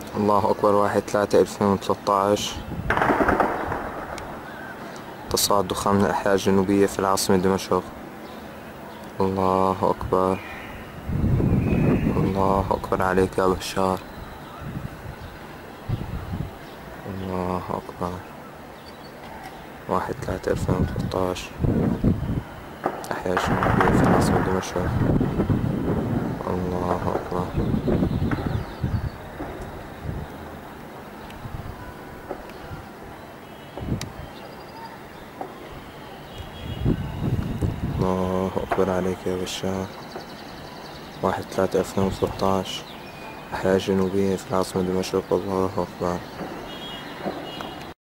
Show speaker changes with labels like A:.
A: الله أكبر. 1/3/2013. تصاعد دخان من الأحياء الجنوبية في العاصمة دمشق. الله أكبر. الله أكبر عليك يا بشار. الله أكبر. 1/3/2013. الأحياء الجنوبية في العاصمة دمشق. الله أكبر. الله أكبر عليك يا بشار. 1/3/2013. الأحياء الجنوبية في العاصمة دمشق. الله أكبر.